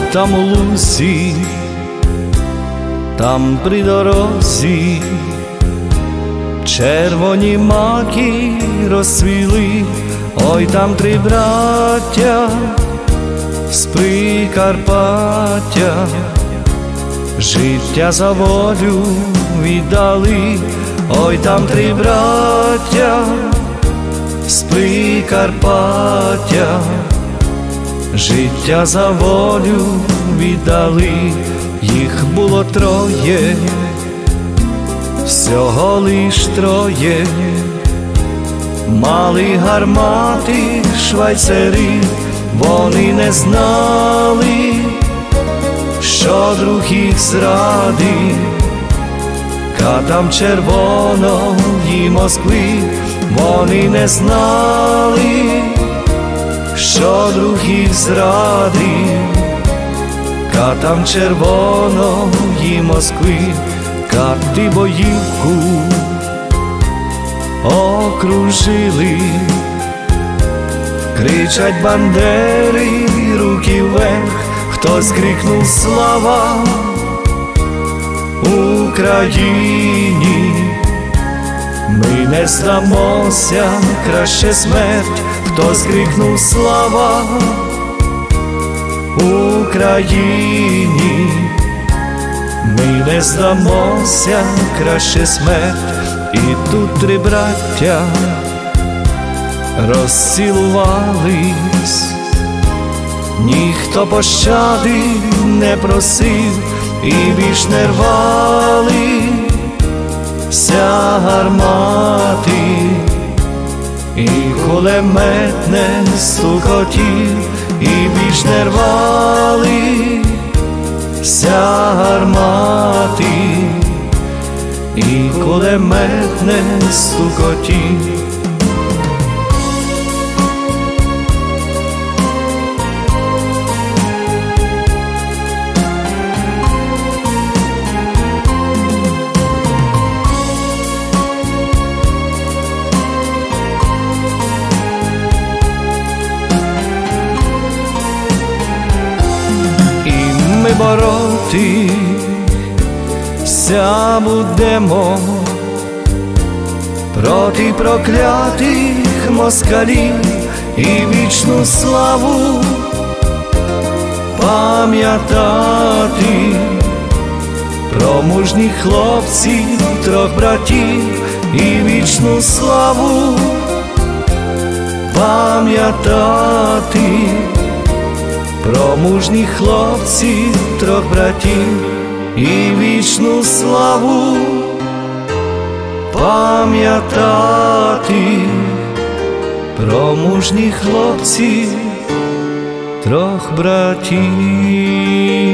там у лузі, там при дорозі червоні маки розцвіли. Ой, там три браття з Прикарпаття життя за волю віддали. Ой, там три браття з Прикарпаття життя за волю віддали. Їх було троє, всього лиш троє, мали гармати швайцари. Вони не знали, що друг їх зрадив, катам червоної Москви. Вони не знали, що друг їх зрадив, катам червоної Москви. Кати боївку окружили, кричать бандери, руки вверх. Хтось крикнув слава Україні. Ми не здамося, краще смерть. Хтось крикнув слава Україні. Ми не здамося, краще смерть. І тут три браття розцілувались, ніхто пощади не просив, і більш не рвалися гармати, і кулемет не стукотів, і більш не рвалися гармати, і кулемет не стукотів. Ми боротися будемо проти проклятих москалів, і вічну славу пам'ятати про мужніх хлопців, трьох братів, і вічну славу пам'ятати про мужніх хлопців, трьох братів, і вічну славу пам'ятати про мужніх хлопців, трьох братів.